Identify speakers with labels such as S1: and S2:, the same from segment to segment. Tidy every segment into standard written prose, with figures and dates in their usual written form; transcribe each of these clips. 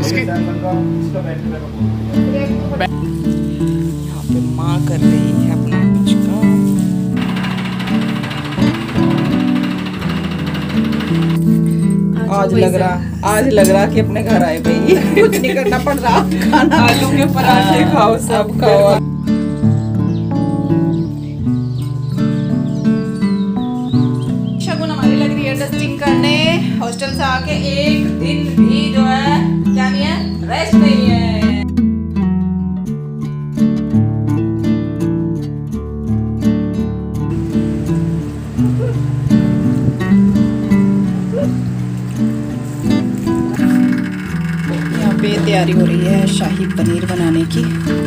S1: यहाँ पे माँ कर रही है अपना कुछ काम। आज लग रहा कि अपने घर आए भाई, कुछ नहीं करना पड़ रहा, खाना आलू के पराठे खाओ, सब खाओ। शगुन हमारी लग रही है डस्टिंग करने। हॉस्टल से आके एक दिन भी जो है क्या नहीं है, रेस्ट नहीं है। पे तैयारी हो रही है शाही पनीर बनाने की।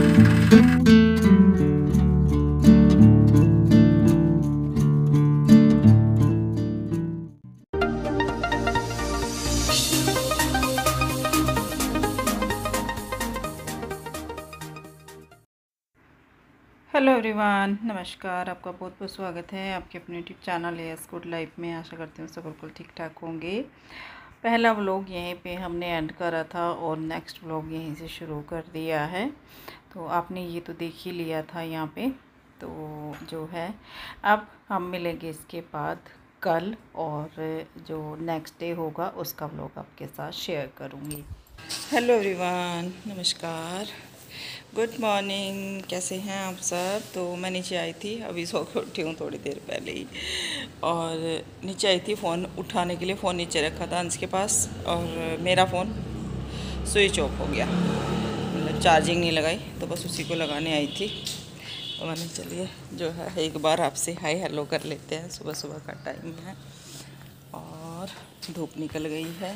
S1: हेलो एवरीवन, नमस्कार। आपका बहुत बहुत स्वागत है आपके अपने YouTube channel S good life में। आशा करती हूँ सब बिल्कुल ठीक ठाक होंगे। पहला व्लॉग यहीं पे हमने एंड करा था और नेक्स्ट व्लॉग यहीं से शुरू कर दिया है। तो आपने ये तो देख ही लिया था यहाँ पे। तो जो है अब हम मिलेंगे इसके बाद कल, और जो नेक्स्ट डे होगा उसका व्लॉग आपके साथ शेयर करूँगी। हेलो एवरीवन, नमस्कार, गुड मॉर्निंग। कैसे हैं आप सब? तो मैं नीचे आई थी, अभी सो के उठी हूँ थोड़ी देर पहले ही, और नीचे आई थी फ़ोन उठाने के लिए। फ़ोन नीचे रखा था अंश के पास और मेरा फ़ोन स्विच ऑफ हो गया, मतलब चार्जिंग नहीं लगाई, तो बस उसी को लगाने आई थी। तो मैंने चलिए जो है एक बार आपसे हाय हेलो कर लेते हैं। सुबह सुबह का टाइम है और धूप निकल गई है।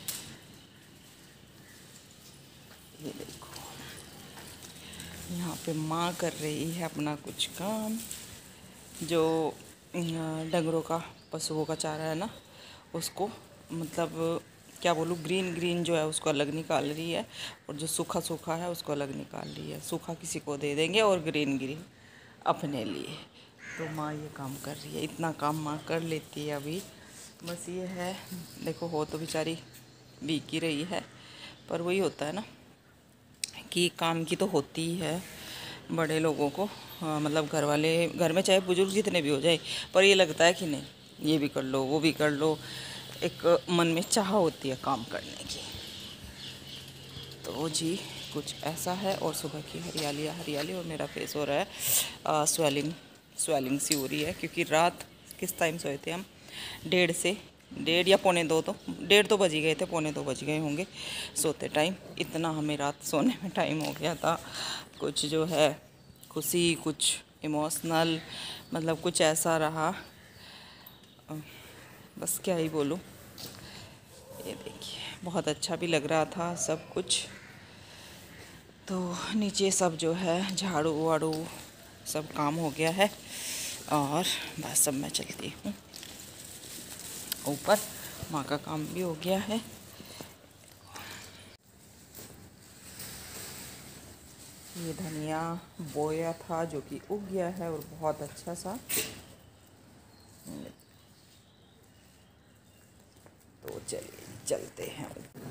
S1: ये देखो, यहाँ पे माँ कर रही है अपना कुछ काम। जो डंगरों का, पशुओं का चारा है ना, उसको मतलब क्या बोलूँ, ग्रीन ग्रीन जो है उसको अलग निकाल रही है, और जो सूखा सूखा है उसको अलग निकाल रही है। सूखा किसी को दे देंगे और ग्रीन ग्रीन अपने लिए। तो माँ ये काम कर रही है, इतना काम माँ कर लेती है अभी। बस ये है, देखो हो तो बेचारी भीग ही रही है, पर वही होता है ना कि काम की तो होती ही है बड़े लोगों को। मतलब घर वाले, घर में चाहे बुजुर्ग जितने भी हो जाए, पर ये लगता है कि नहीं ये भी कर लो वो भी कर लो, एक मन में चाह होती है काम करने की। तो जी कुछ ऐसा है। और सुबह की हरियाली हरियाली, और मेरा फेस हो रहा है स्वेलिंग सी हो रही है, क्योंकि रात किस टाइम सोए थे हम, 1:30 या 1:45, तो 1:30 तो बज ही गए थे, 1:45 बज गए होंगे सोते टाइम। इतना हमें रात सोने में टाइम हो गया था। कुछ जो है खुशी, कुछ इमोशनल, मतलब कुछ ऐसा रहा, बस क्या ही बोलूँ। ये देखिए बहुत अच्छा भी लग रहा था सब कुछ। तो नीचे सब जो है झाड़ू वाड़ू सब काम हो गया है, और बस अब मैं चलती हूँ ऊपर। माँ का काम भी हो गया है। ये धनिया बोया था जो कि उग गया है, और बहुत अच्छा सा। तो चलिए चलते हैं।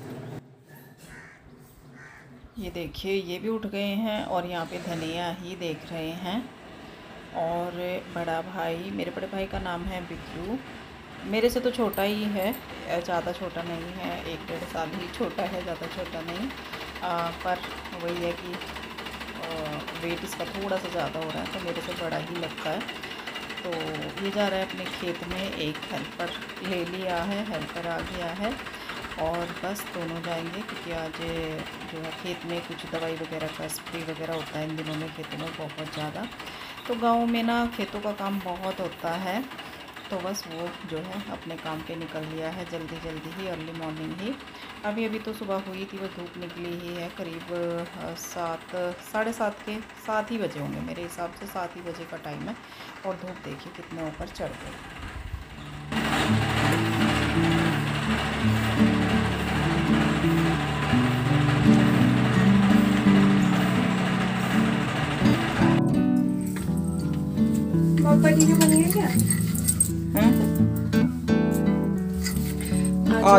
S1: ये देखिए ये भी उठ गए हैं, और यहाँ पे धनिया ही देख रहे हैं। और बड़ा भाई, मेरे बड़े भाई का नाम है बिक्रू, मेरे से तो छोटा ही है, ज़्यादा छोटा नहीं है, 1-1.5 साल ही छोटा है, ज़्यादा छोटा नहीं। पर वही है कि वेट इसका थोड़ा सा ज़्यादा हो रहा है, तो मेरे से बड़ा ही लगता है। तो ये जा रहा है अपने खेत में, एक हेल्पर ले लिया है, हेल्पर आ गया है, और बस दोनों जाएंगे, क्योंकि आज जो है खेत में कुछ दवाई वगैरह का स्प्रे वगैरह होता है इन दिनों में खेतों में बहुत ज़्यादा। तो गांव में ना खेतों का काम बहुत होता है, तो बस वो जो है अपने काम पे निकल लिया है जल्दी जल्दी ही, अर्ली मॉर्निंग ही। अभी तो सुबह हुई थी, वो धूप निकली ही है, करीब 7, 7:30 के 7 ही बजे होंगे मेरे हिसाब से, 7 ही बजे का टाइम है। और धूप देखिए कितने ऊपर चढ़ गई।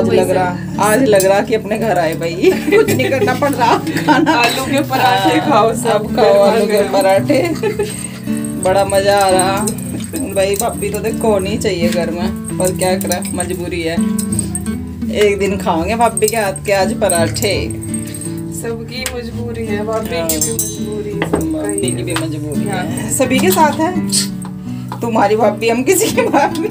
S1: आज लग रहा कि अपने घर आए भाई। कुछ नहीं करना पड़ रहा, खाना
S2: आलू के पराठे खाओ, सब
S1: खाओ आलू के पराठे। बड़ा मजा आ रहा भाई। भाभी तो देखो होनी चाहिए घर में, पर क्या करें, मजबूरी है। एक दिन खाओगे भाभी के हाथ के आज पराठे।
S2: सबकी मजबूरी है, भाभी की भी मजबूरी,
S1: भाभी की भी मजबूरी है, सभी के साथ है। तुम्हारी भाभी, हम किसी की भाभी।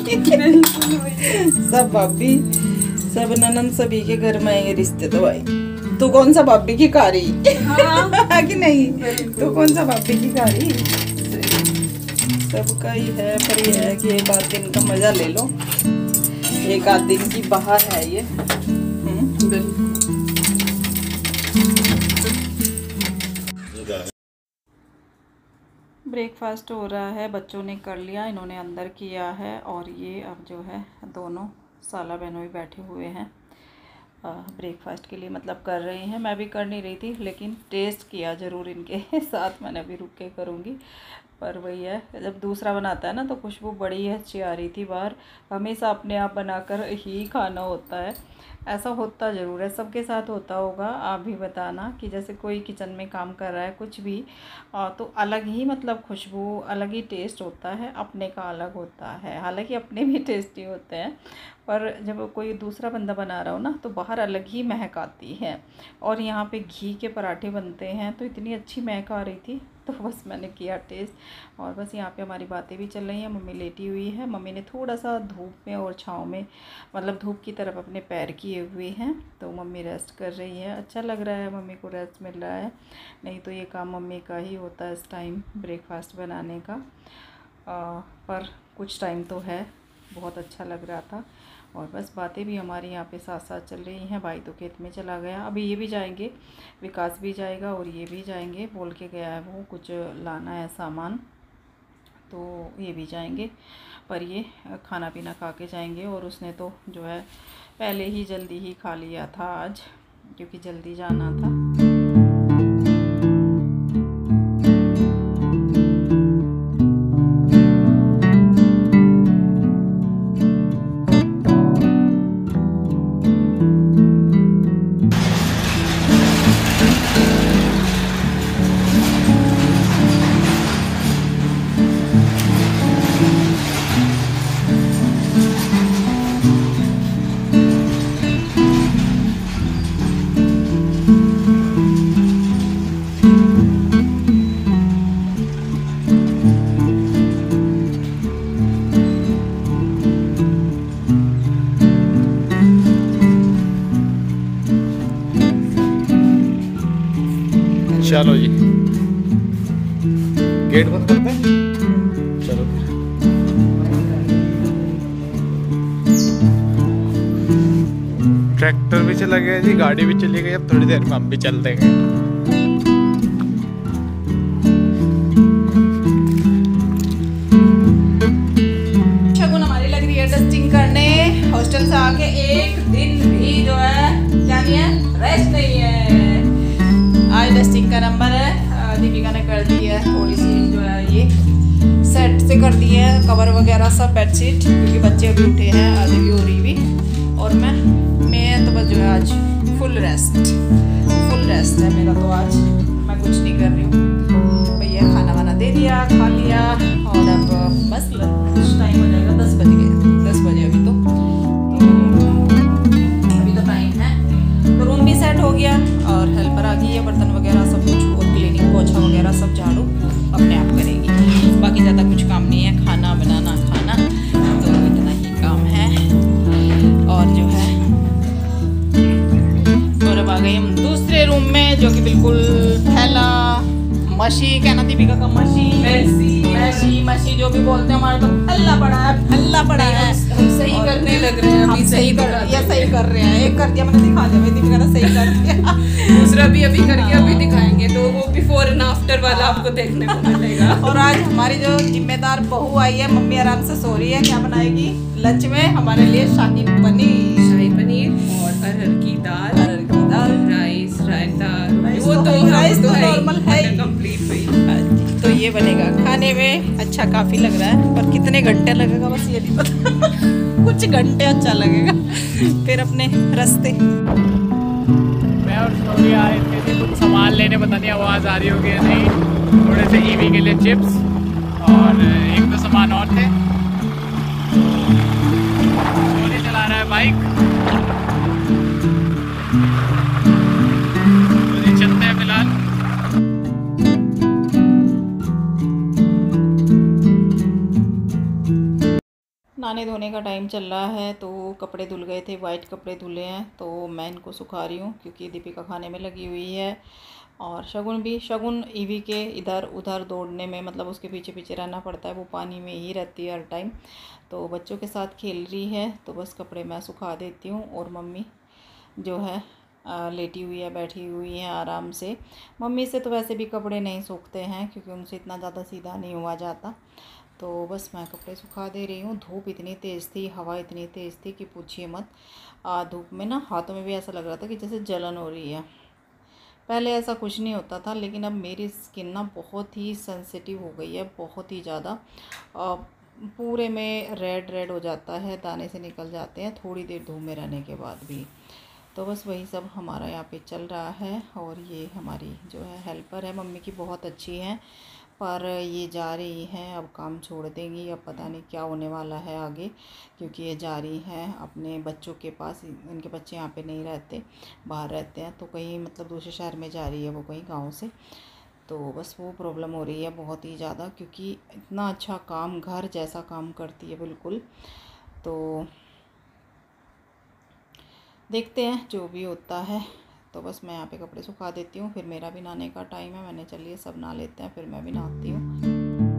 S1: सब भाभी, सब ननद, सभी के घर में आएंगे रिश्ते तो भाई। तू कौन सा भाभी की कारी? हाँ। कि नहीं, तू कौन सा भाभी की कारी? सबका ही है, पर ये है कि एक आध दिन का मजा ले लो। एक आध दिन की बाहर है ये। ब्रेकफास्ट हो रहा है, बच्चों ने कर लिया, इन्होंने अंदर किया है। और ये अब जो है दोनों साला बहनों भी बैठे हुए हैं ब्रेकफास्ट के लिए, मतलब कर रही हैं। मैं भी कर नहीं रही थी, लेकिन टेस्ट किया ज़रूर इनके साथ। मैंने अभी रुक के करूँगी, पर वही है, जब दूसरा बनाता है ना तो खुशबू बड़ी अच्छी आ रही थी बाहर। हमेशा अपने आप बनाकर ही खाना होता है, ऐसा होता ज़रूर है, सबके साथ होता होगा। आप भी बताना कि जैसे कोई किचन में काम कर रहा है कुछ भी, तो अलग ही मतलब खुशबू, अलग ही टेस्ट होता है, अपने का अलग होता है। हालांकि अपने भी टेस्टी होते हैं, पर जब कोई दूसरा बंदा बना रहा हो ना तो बाहर अलग ही महक आती है। और यहाँ पे घी के पराठे बनते हैं तो इतनी अच्छी महक आ रही थी, तो बस मैंने किया टेस्ट। और बस यहाँ पे हमारी बातें भी चल रही हैं। मम्मी लेटी हुई है, मम्मी ने थोड़ा सा धूप में और छाँव में, मतलब धूप की तरफ अपने पैर किए हुए हैं, तो मम्मी रेस्ट कर रही है। अच्छा लग रहा है, मम्मी को रेस्ट मिल रहा है। नहीं तो ये काम मम्मी का ही होता है इस टाइम, ब्रेकफास्ट बनाने का। पर कुछ टाइम तो है, बहुत अच्छा लग रहा था। और बस बातें भी हमारी यहाँ पे साथ साथ चल रही हैं। भाई तो खेत में चला गया, अभी ये भी जाएंगे, विकास भी जाएगा और ये भी जाएंगे, बोल के गया है वो कुछ लाना है सामान, तो ये भी जाएंगे। पर ये खाना पीना खा के जाएंगे। और उसने तो जो है पहले ही जल्दी ही खा लिया था आज, क्योंकि जल्दी जाना था।
S3: चलो जी, गेट बंद करते हैं। चलो ट्रैक्टर भी चला गया जी, गाड़ी भी चली गई। अब थोड़ी देर में हम भी चल देंगे।
S1: शगुन हमारी लग रही है डस्टिंग करने। हॉस्टल से आके एक दिन भी जो है क्या नहीं है, रेस्ट नहीं है। आज डस्टिंग का नंबर है, दीपिका ने कर दी है, थोड़ी सी जो है ये सेट से कर दी है, कवर वगैरह सब, बेडशीट, क्योंकि बच्चे अभी उठे हैं, आधे भी हो रही भी। और मैं तो बस जो है आज फुल रेस्ट है मेरा, तो आज मैं कुछ नहीं कर रही हूँ। भैया खाना वाना दे दिया, खा लिया, और अब बस कुछ टाइम हो जाएगा, 10 बज गए, 10 बजे अभी तो टाइम है। तो रूम भी सेट हो गया और हेल्पर आ गई है, बर्तन वगैरह सब कुछ, और क्लीनिंग पोछा वगैरह सब झाड़ू अपने आप करेगी। बाकी ज़्यादा कुछ काम नहीं है, खाना बनाना, खाना, तो इतना ही काम है। और जो है, और अब आ गए हम दूसरे रूम में, जो कि बिल्कुल फैला मशी, कहना दीपिका का मशी जो भी बोलते हैं, हमारा तो फैला पड़ा है।
S2: हम सही करने लग रहे हैं,
S1: हम सही कर रहे हैं। एक कर दिया, मैंने दिखा दिया, दीपिका ने सही कर दिया।
S2: दूसरा भी अभी करके अभी दिखाएंगे, तो वो बिफोर एंड आफ्टर वाला आपको देखने को मिलेगा।
S1: और आज हमारी जो जिम्मेदार बहू आई है, मम्मी आराम से सो रही है। क्या बनाएगी लंच में हमारे लिए? शाही पनीर
S2: और अरहर की दाल, राइस, रायता, वो तो नॉर्मल है, कंप्लीट हुई।
S1: तो ये बनेगा खाने में। अच्छा काफ़ी लग रहा है, पर कितने घंटे लगेगा बस ये नहीं पता। कुछ घंटे अच्छा लगेगा, फिर अपने रास्ते।
S3: मैं और शौर्य आए थे कुछ सामान लेने, पता नहीं आवाज़ आ रही होगी या नहीं, थोड़े से ईवी के लिए चिप्स और एक दो सामान और थे। शौर्य चला रहा है बाइक, तो चलते हैं फिलहाल।
S1: नहाने धोने का टाइम चल रहा है, तो कपड़े धुल गए थे, वाइट कपड़े धुले हैं, तो मैं इनको सुखा रही हूँ क्योंकि दीपिका खाने में लगी हुई है। और शगुन ईवी के इधर उधर दौड़ने में, मतलब उसके पीछे पीछे रहना पड़ता है, वो पानी में ही रहती है हर टाइम, तो बच्चों के साथ खेल रही है। तो बस कपड़े मैं सुखा देती हूँ और मम्मी जो है लेटी हुई है, बैठी हुई है आराम से। मम्मी से तो वैसे भी कपड़े नहीं सूखते हैं क्योंकि उनसे इतना ज़्यादा सीधा नहीं हुआ जाता, तो बस मैं कपड़े सुखा दे रही हूँ। धूप इतनी तेज़ थी, हवा इतनी तेज़ थी कि पूछिए मत। धूप में ना हाथों में भी ऐसा लग रहा था कि जैसे जलन हो रही है। पहले ऐसा कुछ नहीं होता था, लेकिन अब मेरी स्किन ना बहुत ही सेंसिटिव हो गई है, बहुत ही ज़्यादा। पूरे में रेड हो जाता है, दाने से निकल जाते हैं थोड़ी देर धूप में रहने के बाद भी। तो बस वही सब हमारा यहाँ पे चल रहा है। और ये हमारी जो है हेल्पर है, मम्मी की बहुत अच्छी हैं, पर ये जा रही हैं, अब काम छोड़ देंगी। अब पता नहीं क्या होने वाला है आगे, क्योंकि ये जा रही हैं अपने बच्चों के पास। इनके बच्चे यहाँ पे नहीं रहते, बाहर रहते हैं, तो कहीं मतलब दूसरे शहर में जा रही है वो, कहीं गांव से। तो बस वो प्रॉब्लम हो रही है बहुत ही ज़्यादा, क्योंकि इतना अच्छा काम, घर जैसा काम करती है बिल्कुल। तो देखते हैं जो भी होता है। तो बस मैं यहाँ पे कपड़े सुखा देती हूँ, फिर मेरा भी नहाने का टाइम है। मैंने चलिए सब नहा लेते हैं, फिर मैं भी नहाती हूँ।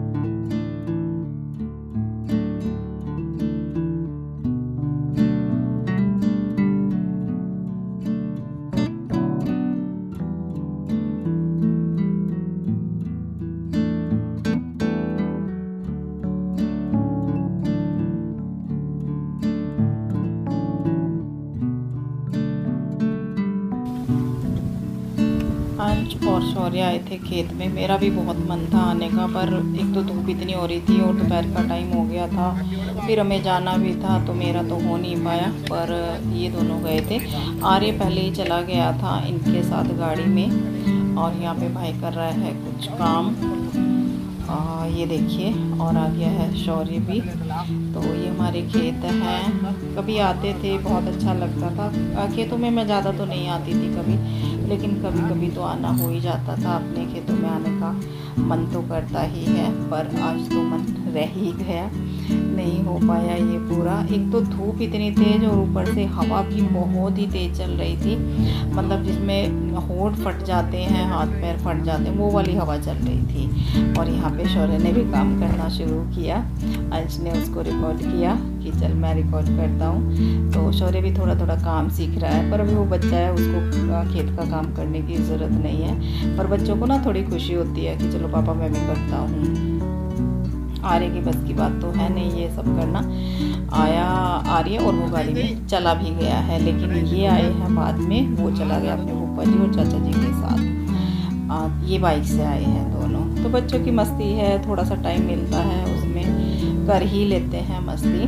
S1: अंश और शौर्य आए थे खेत में। मेरा भी बहुत मन था आने का, पर एक तो धूप इतनी हो रही थी और दोपहर का टाइम हो गया था, फिर हमें जाना भी था, तो मेरा तो हो नहीं पाया। पर ये दोनों गए थे। आर्य पहले ही चला गया था इनके साथ गाड़ी में, और यहाँ पे भाई कर रहा है कुछ काम। ये देखिए, और आ गया है शौर्य भी। तो ये हमारे खेत हैं, कभी आते थे, बहुत अच्छा लगता था। खेतों में मैं ज़्यादा तो नहीं आती थी कभी, लेकिन कभी कभी तो आना हो ही जाता था। अपने खेतों में आने का मन तो करता ही है, पर आज तो मन रह ही गया, नहीं हो पाया ये पूरा। एक तो धूप इतनी तेज़ और ऊपर से हवा भी बहुत ही तेज़ चल रही थी, मतलब जिसमें होंठ फट जाते हैं, हाथ पैर फट जाते हैं, वो वाली हवा चल रही थी। और यहाँ पे शौर्य ने भी काम करना शुरू किया। अंश ने उसको रिकॉर्ड किया कि चल मैं रिकॉर्ड करता हूँ। तो शौर्य भी थोड़ा थोड़ा काम सीख रहा है, पर अभी वो बच्चा है, उसको खेत का काम करने की ज़रूरत नहीं है। पर बच्चों को ना थोड़ी खुशी होती है कि चलो पापा मैं भी करता हूँ। आर्य की बस की बात तो है नहीं ये सब करना। आया आर्य और वो गाड़ी में चला भी गया है, लेकिन ये आए हैं बाद में। वो चला गया अपने फूफा जी और चाचा जी के साथ। ये बाइक से आए हैं दोनों। तो बच्चों की मस्ती है, थोड़ा सा टाइम मिलता है उसमें कर ही लेते हैं मस्ती।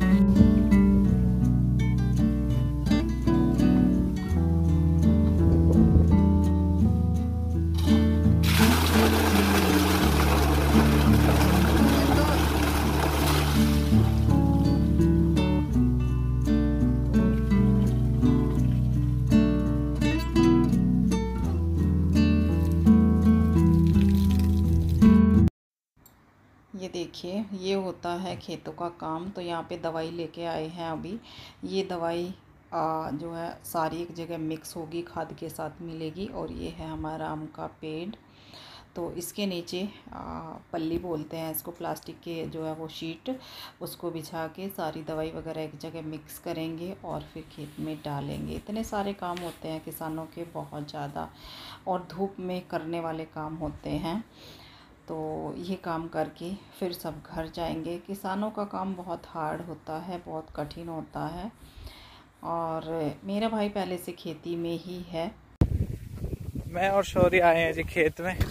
S1: ये देखिए, ये होता है खेतों का काम। तो यहाँ पे दवाई लेके आए हैं अभी। ये दवाई जो है सारी एक जगह मिक्स होगी, खाद के साथ मिलेगी। और ये है हमारा आम का पेड़। तो इसके नीचे पल्ली बोलते हैं इसको, प्लास्टिक के जो है वो शीट, उसको बिछा के सारी दवाई वगैरह एक जगह मिक्स करेंगे और फिर खेत में डालेंगे। इतने सारे काम होते हैं किसानों के, बहुत ज़्यादा, और धूप में करने वाले काम होते हैं। तो ये काम करके फिर सब घर जाएंगे। किसानों का काम बहुत हार्ड होता है, बहुत कठिन होता है। और मेरा भाई पहले से खेती में ही है।
S3: मैं और शौर्य आए हैं जी खेत में,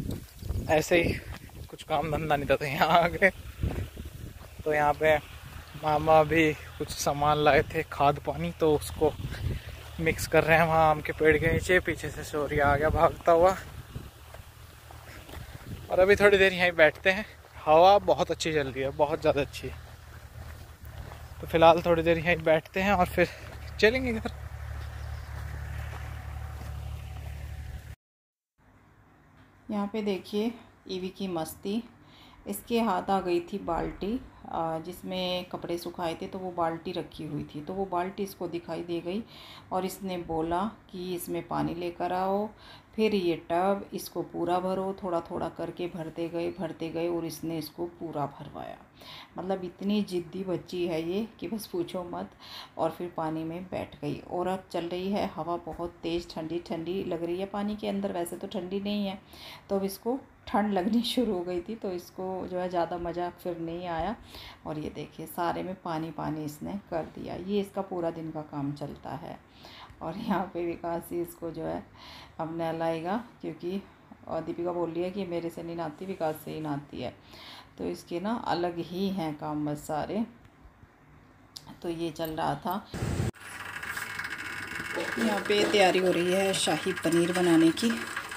S3: ऐसे ही कुछ काम धंधा नहीं था, तो यहाँ आ गए। तो यहाँ पे मामा भी कुछ सामान लाए थे, खाद पानी, तो उसको मिक्स कर रहे हैं वहाँ आम के पेड़ के नीचे। पीछे से शौर्य आ गया भागता हुआ। और अभी थोड़ी देर यहीं बैठते हैं, हवा बहुत अच्छी चल रही है, बहुत ज़्यादा अच्छी। तो फिलहाल थोड़ी देर यहीं बैठते हैं और फिर चलेंगे घर।
S1: यहाँ पे देखिए ईवी की मस्ती। इसके हाथ आ गई थी बाल्टी जिसमें कपड़े सुखाए थे, तो वो बाल्टी रखी हुई थी, तो वो बाल्टी इसको दिखाई दे गई और इसने बोला कि इसमें पानी लेकर आओ। फिर ये टब, इसको पूरा भरो। थोड़ा थोड़ा करके भरते गए और इसने इसको पूरा भरवाया। मतलब इतनी ज़िद्दी बच्ची है ये कि बस पूछो मत। और फिर पानी में बैठ गई और अब चल रही है हवा बहुत तेज़, ठंडी ठंडी लग रही है पानी के अंदर। वैसे तो ठंडी नहीं है, तो अब इसको ठंड लगनी शुरू हो गई थी, तो इसको जो है ज़्यादा मज़ा फिर नहीं आया। और ये देखिए सारे में पानी पानी इसने कर दिया। ये इसका पूरा दिन का काम चलता है। और यहाँ पे विकास ही इसको जो है अब नहलाएगा, क्योंकि दीपिका बोल रही है कि मेरे से नहीं नहाती, विकास से ही नहाती है। तो इसके ना अलग ही हैं काम बस सारे। तो ये चल रहा था। यहाँ पे तैयारी हो रही है शाही पनीर बनाने की।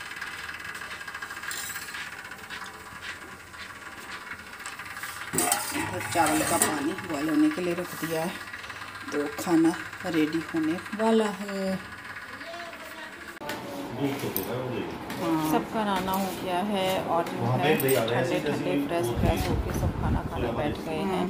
S1: चावल का पानी बॉयल होने के लिए रख दिया है, तो खाना रेडी होने वाला है। सबका नहाना हो गया है और जो है ठंडे ठंडे फ्रेश होके सब खाना खाने बैठ गए हैं।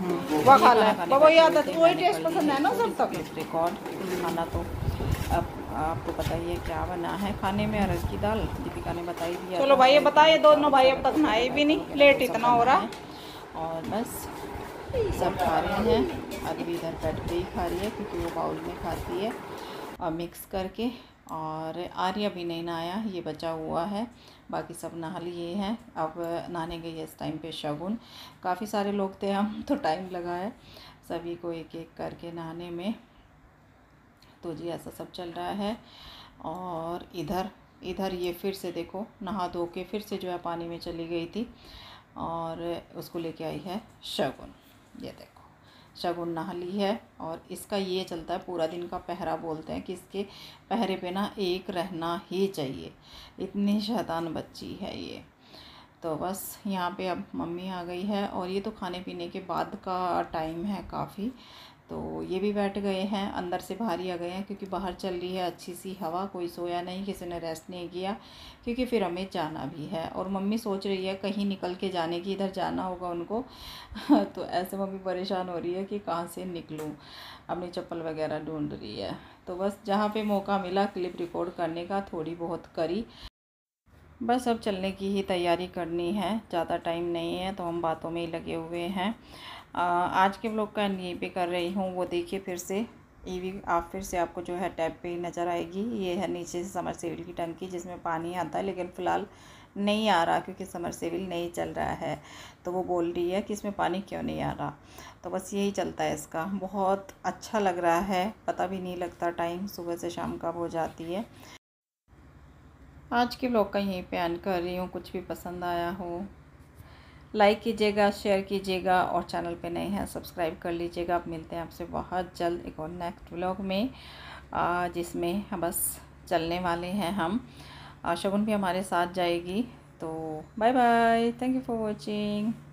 S1: रिकॉर्ड खाना तो अब आपको बताइए क्या बना है खाने में। अरहर की दाल दीपिका ने बताई दिया।
S2: चलो भाई बताइए, दोनों भाई अब तक नहाए भी नहीं, लेट इतना हो रहा।
S1: और बस सब खा रहे हैं। अभी इधर बैठ के ही खा रही है, क्योंकि वो बाउल में खाती है और मिक्स करके। और आर्य भी नहीं नहाया, ये बचा हुआ है। बाकी सब नहा लिए हैं। अब नहाने गई है इस टाइम पे शगुन। काफ़ी सारे लोग थे हम, तो टाइम लगा है सभी को एक एक करके नहाने में। तो जी ऐसा सब चल रहा है। और इधर ये फिर से देखो नहा धो के फिर से जो है पानी में चली गई थी और उसको लेके आई है शगुन। ये देखो शगुन नहा ली है। और इसका ये चलता है पूरा दिन का पहरा, बोलते हैं कि इसके पहरे पे ना एक रहना ही चाहिए। इतनी शैतान बच्ची है ये। तो बस यहाँ पे अब मम्मी आ गई है और ये तो खाने पीने के बाद का टाइम है काफ़ी। तो ये भी बैठ गए हैं, अंदर से बाहर ही आ गए हैं, क्योंकि बाहर चल रही है अच्छी सी हवा। कोई सोया नहीं, किसी ने रेस्ट नहीं किया, क्योंकि फिर हमें जाना भी है। और मम्मी सोच रही है कहीं निकल के जाने की, इधर जाना होगा उनको। तो ऐसे मम्मी परेशान हो रही है कि कहाँ से निकलूँ, अपनी चप्पल वगैरह ढूंढ रही है। तो बस जहाँ पे मौका मिला क्लिप रिकॉर्ड करने का थोड़ी बहुत करी। बस अब चलने की ही तैयारी करनी है, ज़्यादा टाइम नहीं है, तो हम बातों में ही लगे हुए हैं। आज के व्लॉग का यहीं पे कर रही हूँ। वो देखिए फिर से ईवी आप फिर से आपको जो है टैप पे नज़र आएगी। ये है नीचे से समरसेबिल की टंकी जिसमें पानी आता है, लेकिन फ़िलहाल नहीं आ रहा क्योंकि समरसेबिल नहीं चल रहा है। तो वो बोल रही है कि इसमें पानी क्यों नहीं आ रहा। तो बस यही चलता है इसका। बहुत अच्छा लग रहा है, पता भी नहीं लगता टाइम सुबह से शाम कब हो जाती है। आज के व्लॉग का यहीं पे एंड कर रही हूँ। कुछ भी पसंद आया हो लाइक कीजिएगा, शेयर कीजिएगा, और चैनल पे नए हैं सब्सक्राइब कर लीजिएगा। अब मिलते हैं आपसे बहुत जल्द एक और नेक्स्ट व्लॉग में, जिसमें बस चलने वाले हैं हम। शगुन भी हमारे साथ जाएगी। तो bye bye, thank you for watching.